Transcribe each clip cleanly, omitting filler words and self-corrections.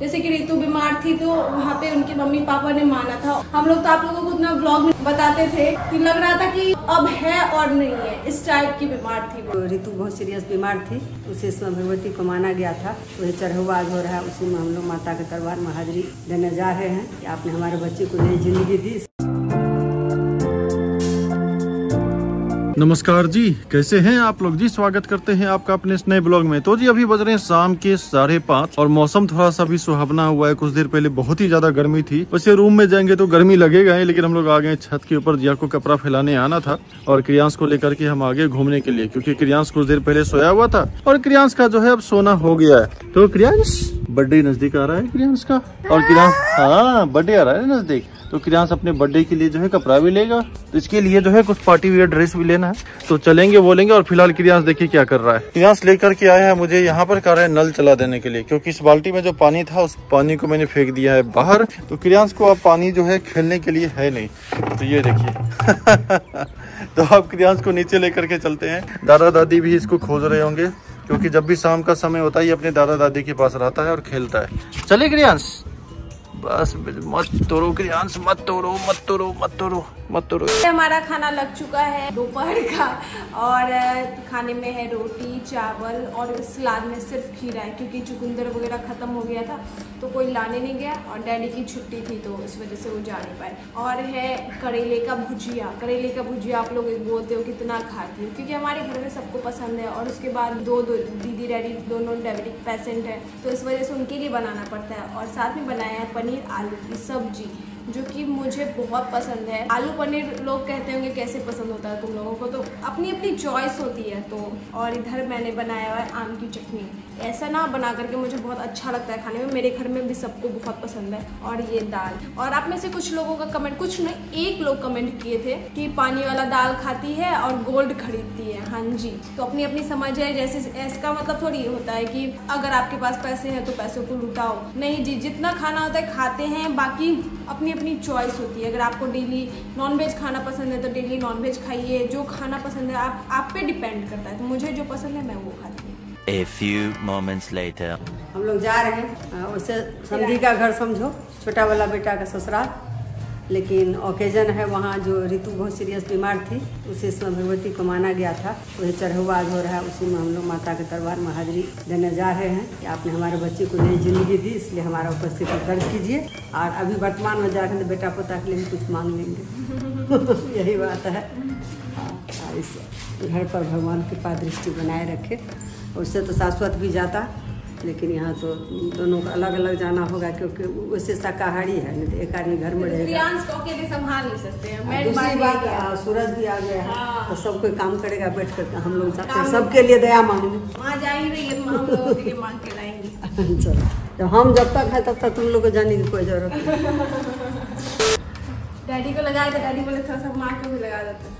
जैसे कि रितु बीमार थी तो वहाँ पे उनके मम्मी पापा ने माना था। हम लोग तो आप लोगों को उतना ब्लॉग में बताते थे कि लग रहा था कि अब है और नहीं है, इस टाइप की बीमार थी वो। रितु बहुत सीरियस बीमार थी, उसे समय भगवती को माना गया था। वही चढ़ावा आज हो रहा है, उसी में हम लोग माता के दरबार में हाजिरी देने जा रहे हैं कि आपने हमारे बच्चे को नई जिंदगी दी। नमस्कार जी, कैसे हैं आप लोग जी। स्वागत करते हैं आपका अपने इस नए ब्लॉग में। तो जी अभी बज रहे हैं शाम के 5:30 और मौसम थोड़ा सा भी सुहावना हुआ है। कुछ देर पहले बहुत ही ज्यादा गर्मी थी, वैसे रूम में जाएंगे तो गर्मी लगेगा ही, लेकिन हम लोग आ गए छत के ऊपर। जिया को कपड़ा फैलाने आना था और क्रियांश को लेकर के हम आगे घूमने के लिए, क्योंकि क्रियांश कुछ देर पहले सोया हुआ था और क्रियांश का जो है अब सोना हो गया है। तो क्रियांश बर्थडे नजदीक आ रहा है क्रियांश का, और क्रियांश हाँ बर्थडे आ रहा है नजदीक, तो क्रियांश अपने बर्थडे के लिए जो है कपड़ा भी लेगा। तो इसके लिए जो है कुछ पार्टी वेयर ड्रेस भी लेना है, तो चलेंगे बोलेंगे। और फिलहाल क्रियांश देखिए क्या कर रहा है। क्रियांश लेकर के आया है मुझे यहाँ पर कह रहा है नल चला देने के लिए, क्योंकि इस बाल्टी में जो पानी था उस पानी को मैंने फेंक दिया है बाहर। तो क्रियांश को अब पानी जो है खेलने के लिए है नहीं, तो ये देखिए तो अब क्रियांश को नीचे लेकर के चलते हैं। दादा दादी भी इसको खोज रहे होंगे, क्योंकि जब भी शाम का समय होता है ये अपने दादा दादी के पास रहता है और खेलता है। चले क्रियांश, बस मत तोड़ो क्रियांश, मत तोड़ो मत तोड़ो मत तोड़ो मत तोड़ो। हमारा खाना लग चुका है दोपहर का, और खाने में है रोटी चावल और सलाद में सिर्फ खीरा है, क्योंकि चुकंदर वगैरह खत्म हो गया था तो कोई लाने नहीं गया, और डैडी की छुट्टी थी तो इस वजह से वो जा नहीं पाए। और है करेले का भुजिया। करेले का भुजिया आप लोग बोलते हो कितना खाती हो, क्योंकि हमारे घर में सबको पसंद है। और उसके बाद दो दीदी डैडी दोनों डायबिटिक पेशेंट है, तो इस वजह से उनके लिए बनाना पड़ता है। और साथ में बनाया है पनीर आलू की सब्जी, जो कि मुझे बहुत पसंद है। आलू पनीर लोग कहते होंगे कैसे पसंद होता है तुम लोगों को, तो अपनी अपनी चॉइस होती है। तो और इधर मैंने बनाया हुआ है आम की चटनी। ऐसा ना बना करके मुझे बहुत अच्छा लगता है खाने में, मेरे घर में भी सबको बहुत पसंद है। और ये दाल, और आप में से कुछ लोगों का कमेंट, कुछ नहीं एक लोग कमेंट किए थे कि पानी वाला दाल खाती है और गोल्ड खरीदती है। हाँ जी, तो अपनी अपनी समझ है। जैसे इसका मतलब थोड़ी होता है कि अगर आपके पास पैसे हैं तो पैसों को लुटाओ, नहीं जी, जितना खाना होता है खाते हैं, बाकी अपनी अपनी चॉइस होती है। अगर आपको डेली नॉनवेज खाना पसंद है तो डेली नॉनवेज खाइए, जो खाना पसंद है आप पे डिपेंड करता है। तो मुझे जो पसंद है मैं वो खाती हूँ। A few moments later. हम लोग जा रहे हैं, उससे समधी का घर समझो, छोटा वाला बेटा का ससुराल। लेकिन ओकेजन है वहाँ जो रितु बहुत सीरियस बीमार थी, उसे समय भगवती को माना गया था। वही चढ़ावा आज हो रहा है, उसी में हम लोग माता के दरबार में हाजिरी देने जा रहे हैं कि आपने हमारे बच्चे को नई जिंदगी दी, इसलिए हमारा उपस्थिति दर्ज कीजिए। और अभी वर्तमान में जाकर बेटा पोता के लिए कुछ मांग लेंगे यही बात है। इस घर पर भगवान कृपा दृष्टि बनाए रखे। उससे तो शाश्वत भी जाता, लेकिन यहाँ तो दोनों को अलग अलग जाना होगा, क्योंकि उससे शाकाहारी है, नहीं तो एक आदमी घर में रहेगा। क्रियांश को अकेले संभाल नहीं सकते हैं। दूसरी बात सूरज भी आ गया है, तो सब कोई काम करेगा बैठ कर। हम लोग जाते हैं सबके लिए दया मांगने, वहाँ जा ही रही है, हम लोगों के लिए मांग के लाएंगे। चलो, तो हम जब तक है तब तक तुम लोग को जाने की कोई जरूरत नहीं। डैडी को लगाए तो डैडी बोले थोड़ा सा माँ को भी लगा देते।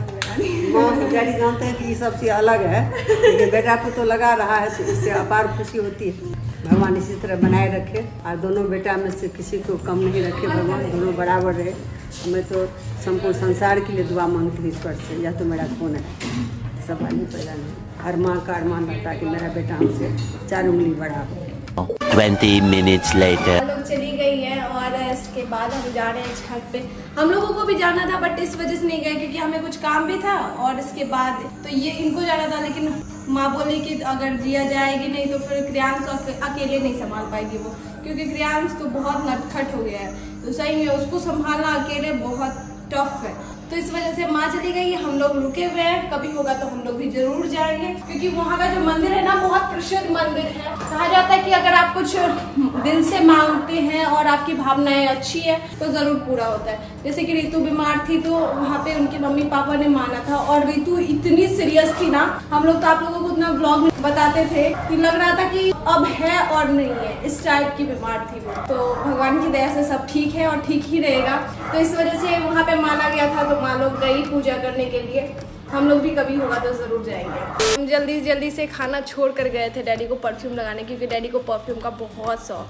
माँ डैडी जानते हैं कि ये सब चीज़ अलग है, लेकिन बेटा को तो लगा रहा है, तो इससे अपार खुशी होती है। भगवान इसी तरह बनाए रखे, और दोनों बेटा में से किसी को कम नहीं रखे भगवान, दोनों बराबर रहे। मैं तो संपूर्ण संसार के लिए दुआ मांगती हूँ ईश्वर से, यह तो मेरा खून है, सब आदमी पैदा नहीं। हर माँ का अरमान रहता है कि मेरा बेटा हमसे 4 उंगली बड़ा हो। 20 minutes later. लोग चली गई है, और इसके बाद हम जा रहे हैं छत पे। हम लोगों को भी जाना था, बट इस वजह से नहीं गए क्योंकि हमें कुछ काम भी था। और इसके बाद तो ये इनको जाना था, लेकिन माँ बोली कि अगर जिया जाएगी नहीं तो फिर क्रियांश अकेले नहीं संभाल पाएगी वो, क्योंकि क्रियांश तो बहुत नटखट हो गया है, तो सही में उसको संभालना अकेले बहुत टफ है। तो इस वजह से माँ चली गई, हम लोग रुके हुए हैं। कभी होगा तो हम लोग भी जरूर जाएंगे, क्योंकि वहाँ का जो मंदिर है ना बहुत प्रसिद्ध मंदिर है। कहा जाता है कि अगर आप कुछ दिल से मांगते हैं और आपकी भावनाएं अच्छी है तो जरूर पूरा होता है। जैसे कि रितु बीमार थी तो वहाँ पे उनके मम्मी पापा ने माना था, और रितु इतनी सीरियस थी ना, हम लोग तो आप लोगों को उतना ब्लॉग में बताते थे कि लग रहा था कि अब है और नहीं है, इस टाइप की बीमार थी वो। तो भगवान की दया से सब ठीक है और ठीक ही रहेगा। तो इस वजह से वहाँ पे माना गया था, तो माँ लोग गई पूजा करने के लिए। हम लोग भी कभी होगा तो जरूर जाएंगे। हम जल्दी जल्दी से खाना छोड़ कर गए थे डैडी को परफ्यूम लगाने, क्योंकि डैडी को परफ्यूम का बहुत शौक है।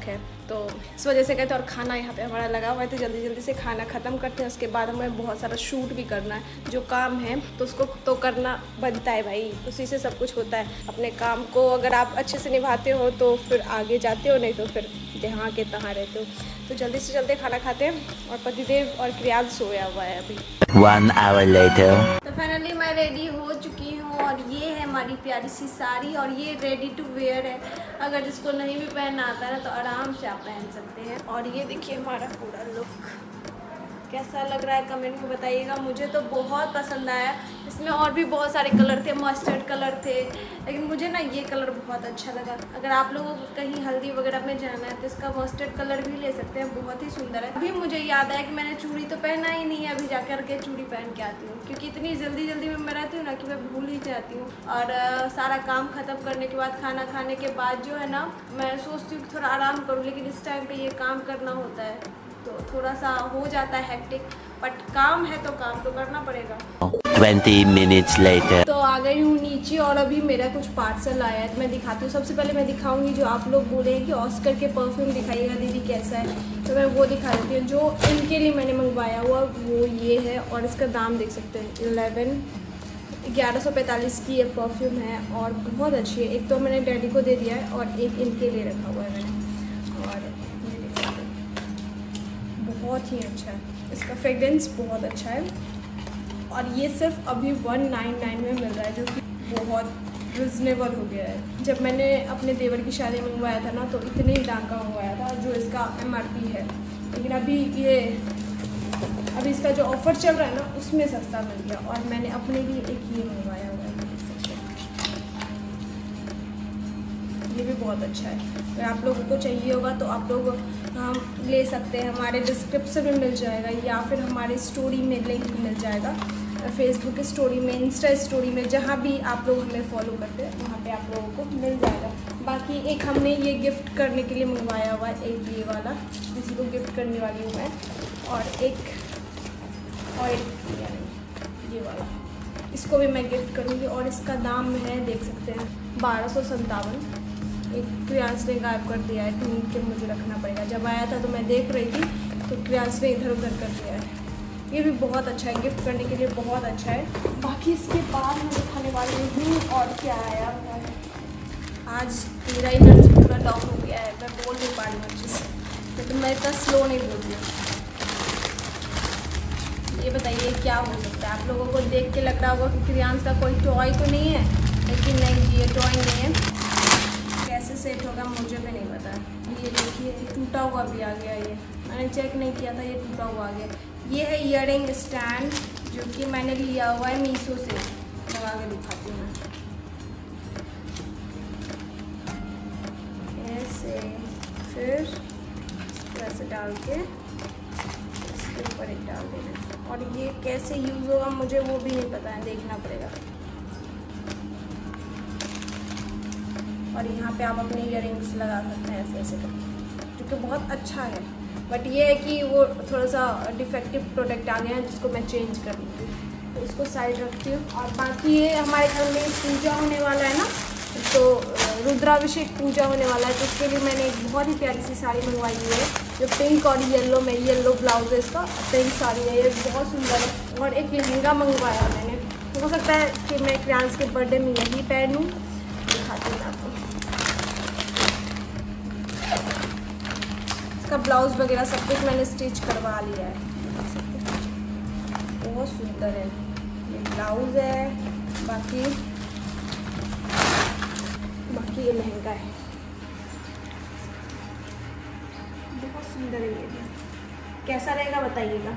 तो इस वजह से कहते हैं। और खाना यहाँ पे हमारा लगा हुआ है, तो जल्दी जल्दी से खाना ख़त्म करते हैं। उसके बाद हमें बहुत सारा शूट भी करना है, जो काम है तो उसको तो करना बनता है भाई, उसी से सब कुछ होता है। अपने काम को अगर आप अच्छे से निभाते हो तो फिर आगे जाते हो, नहीं तो फिर जहाँ के तहाँ रहते हो। तो जल्दी से जल्दी खाना खाते हैं। और पतिदेव और क्रियान सोया हुआ है अभी। 1 hour later. तो फाइनली मैं रेडी हो चुकी हूँ और ये है हमारी प्यारी सी साड़ी और ये रेडी टू वेयर है। अगर जिसको नहीं भी पहनना आता है ना तो आराम से आप पहन सकते हैं। और ये देखिए हमारा पूरा लुक कैसा लग रहा है कमेंट में बताइएगा। मुझे तो बहुत पसंद आया। इसमें और भी बहुत सारे कलर थे, मस्टर्ड कलर थे, लेकिन मुझे ना ये कलर बहुत अच्छा लगा। अगर आप लोगों को कहीं हल्दी वगैरह में जाना है तो इसका मस्टर्ड कलर भी ले सकते हैं, बहुत ही सुंदर है। अभी मुझे याद आया कि मैंने चूड़ी तो पहना ही नहीं है, अभी जाकर के चूड़ी पहन के आती हूँ, क्योंकि इतनी जल्दी जल्दी में मैं रहती हूँ ना कि मैं भूल ही जाती हूँ। और सारा काम ख़त्म करने के बाद, खाना खाने के बाद जो है ना, मैं सोचती हूँ कि थोड़ा आराम करूँ, लेकिन इस टाइम पर ये काम करना होता है तो थोड़ा सा हो जाता है हेक्टिक, बट काम है तो काम तो करना पड़ेगा। 20 minutes later. तो आ गई हूँ नीचे और अभी मेरा कुछ पार्सल आया है तो मैं दिखाती हूँ। सबसे पहले मैं दिखाऊंगी जो आप लोग बोले हैं कि ऑस्कर के परफ्यूम दिखाइएगा दीदी कैसा है, तो मैं वो दिखा देती हूँ। जो इनके लिए मैंने मंगवाया हुआ वो ये है और इसका दाम देख सकते हैं 1145 की ये परफ्यूम है और बहुत अच्छी है। एक तो मैंने डैडी को दे दिया है और एक इनके लिए रखा हुआ है मैंने। और बहुत ही अच्छा है, इसका फ्रेगरेंस बहुत अच्छा है। और ये सिर्फ अभी 199 में मिल रहा है, जो कि बहुत रिजनेबल हो गया है। जब मैंने अपने देवर की शादी में मंगवाया था ना तो इतने ही दाम का मंगवाया था जो इसका MRP है, लेकिन अभी इसका जो ऑफ़र चल रहा है ना उसमें सस्ता मिल गया। और मैंने अपने लिए एक ये मंगवाया हुआ है, ये भी बहुत अच्छा है। अगर आप लोगों को चाहिए होगा तो आप लोग ले सकते हैं, हमारे डिस्क्रिप्शन में मिल जाएगा या फिर हमारे स्टोरी में लिंक मिल जाएगा, फेसबुक स्टोरी में, इंस्टा स्टोरी में, जहाँ भी आप लोग हमें फॉलो करते हैं वहाँ पे आप लोगों को मिल जाएगा। बाकी एक हमने ये गिफ्ट करने के लिए मंगवाया हुआ है, एक ये वाला किसी को गिफ्ट करने वाली हूँ मैं, और एक ये वाला इसको भी मैं गिफ्ट करूँगी। और इसका दाम है देख सकते हैं 1257। एक क्रियांश ने गायब कर दिया है, ढूंढ के मुझे रखना पड़ेगा। जब आया था तो मैं देख रही थी तो क्रियांश ने इधर उधर कर दिया है। ये भी बहुत अच्छा है, गिफ्ट करने के लिए बहुत अच्छा है। बाकी इसके बाद मैं दिखाने वाली हूँ और क्या आया है। आज मेरा एनर्जी पूरा डाउन हो गया है, मैं बोल नहीं पा रही हूँ अच्छे से, लेकिन मैं इतना स्लो नहीं बोल रही हूँ। ये बताइए क्या हो सकता है। आप लोगों को देख के लग रहा होगा कि क्रियांश का कोई टॉय तो नहीं है, लेकिन नहीं, ये टॉय नहीं है। कैसे सेट होगा मुझे भी नहीं पता। ये देखिए टूटा हुआ भी आ गया, ये मैंने चेक नहीं किया था, ये टूटा हुआ आ गया। ये है ईयरिंग स्टैंड जो कि मैंने लिया हुआ है मीशो से, लगा के दिखाती हूँ मैं ऐसे, फिर ऐसे डाल के इसके ऊपर एक डाल देना। और ये कैसे यूज़ होगा मुझे वो भी नहीं पता है, देखना पड़ेगा। और यहाँ पे आप अपने ईयरिंग्स लगा सकते हैं ऐसे ऐसे करके, जो कि बहुत अच्छा है। बट ये है कि वो थोड़ा सा डिफेक्टिव प्रोडक्ट आ गया है जिसको मैं चेंज कर लूँगी, तो इसको साइड रखती हूँ। और बाकी ये हमारे घर में पूजा होने वाला है ना, तो रुद्राभिषेक पूजा होने वाला है, तो उसके लिए मैंने एक बहुत ही प्यारी सी साड़ी मंगवाई हुई है जो पिंक और येलो में, येलो ब्लाउज है इसका, पिंक साड़ी है, ये बहुत सुंदर है। और एक लहंगा मंगवाया मैंने, हो सकता है कि मैं क्रियांश के बर्थडे में यही पहनूँ, दिखाती हूँ आपको। इसका ब्लाउज वगैरह सब कुछ मैंने स्टिच करवा लिया है, बहुत सुंदर है। ये ब्लाउज है, बाकी ये लहंगा है, बहुत सुंदर है। ये कैसा रहेगा बताइएगा।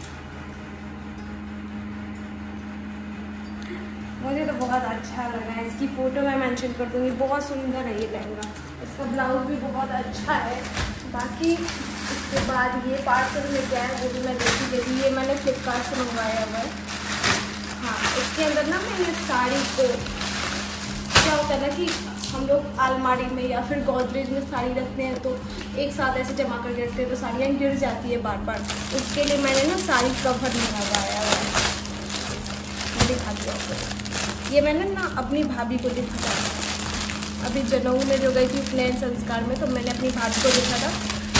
मुझे तो बहुत अच्छा लगा है, इसकी फ़ोटो मैं मेंशन कर दूँगी, बहुत सुंदर है ये लहंगा। इसका ब्लाउज भी बहुत अच्छा है। बाकी इसके बाद ये पार्सल में क्या है वो भी मैं देखी, ये मैंने फ्लिपकार्ट से मंगवाया हुआ है। हाँ, इसके अंदर ना मैं ये साड़ी को, क्या होता है ना कि हम लोग अलमारी में या फिर गोदरेज में साड़ी रखते हैं तो एक साथ ऐसे जमा करके रखते हैं तो साड़ियाँ गिर जाती है बार बार। उसके लिए मैंने ना साड़ी कवर मंगवाया हुआ है, दिखाती हूँ आपको। ये मैंने ना अपनी भाभी को दिखा था, अभी जनऊ में जो गई थी उपनयन संस्कार में, तो मैंने अपनी भाभी को देखा था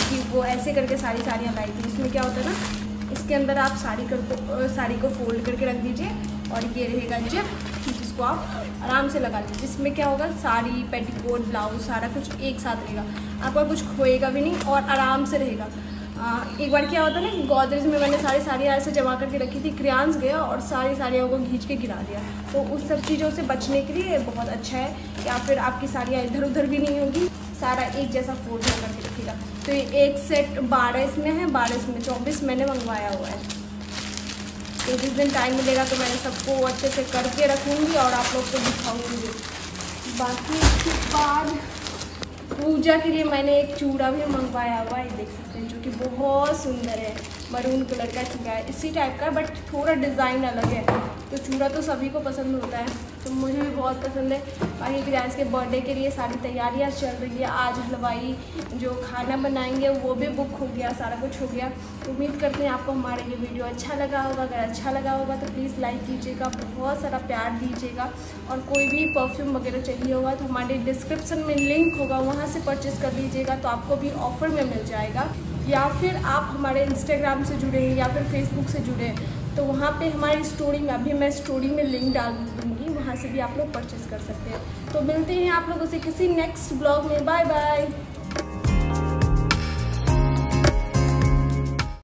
कि वो ऐसे करके साड़ियाँ लाई थी। इसमें क्या होता है ना, इसके अंदर आप साड़ी को फोल्ड करके रख दीजिए और ये रहेगा जिप, जिसको आप आराम से लगा लीजिए। जिसमें क्या होगा, साड़ी, पेटीकोट, ब्लाउज सारा कुछ एक साथ रहेगा, आपका कुछ खोएगा भी नहीं और आराम से रहेगा। एक बार क्या होता है ना कि गोदरेज में मैंने सारी साड़ियाँ ऐसे जमा करके रखी थी, क्रेयॉन्स गया और सारी साड़ियों को खींच के गिरा दिया। तो उस सब चीज़ों से बचने के लिए बहुत अच्छा है, या फिर आपकी साड़ियाँ इधर उधर भी नहीं होगी, सारा एक जैसा फोल्ड करके रखिएगा। तो ये एक सेट 12 इसमें है, 12 इसमें, 24 मैंने मंगवाया हुआ है। तो जिस दिन टाइम मिलेगा तो मैंने सबको अच्छे से करके रखूँगी और आप लोग को दिखाऊँगी। बाकी इसके बाद पूजा के लिए मैंने एक चूड़ा भी मंगवाया हुआ है, देख सकते हैं, जो कि बहुत सुंदर है, मरून कलर का चूड़ा है, इसी टाइप का बट थोड़ा डिज़ाइन अलग है। तो चूड़ा तो सभी को पसंद होता है, तो मुझे भी बहुत पसंद है। बाकी ग्रैंस के बर्थडे के लिए सारी तैयारियां चल रही है। आज हलवाई जो खाना बनाएंगे वो भी बुक हो गया, सारा कुछ हो गया। उम्मीद करते हैं आपको हमारा ये वीडियो अच्छा लगा होगा। अगर अच्छा लगा होगा तो प्लीज़ लाइक कीजिएगा, बहुत सारा प्यार दीजिएगा। और कोई भी परफ्यूम वगैरह चाहिए होगा तो हमारे डिस्क्रिप्शन में लिंक होगा, वहाँ से परचेज़ कर लीजिएगा, तो आपको भी ऑफ़र में मिल जाएगा। या फिर आप हमारे इंस्टाग्राम से जुड़े हैं या फिर फेसबुक से जुड़े हैं तो वहाँ पे हमारी स्टोरी में, अभी मैं स्टोरी में लिंक डाल दूँगी, वहाँ से भी आप लोग परचेज़ कर सकते हैं। तो मिलते हैं आप लोगों से किसी नेक्स्ट ब्लॉग में। Bye bye.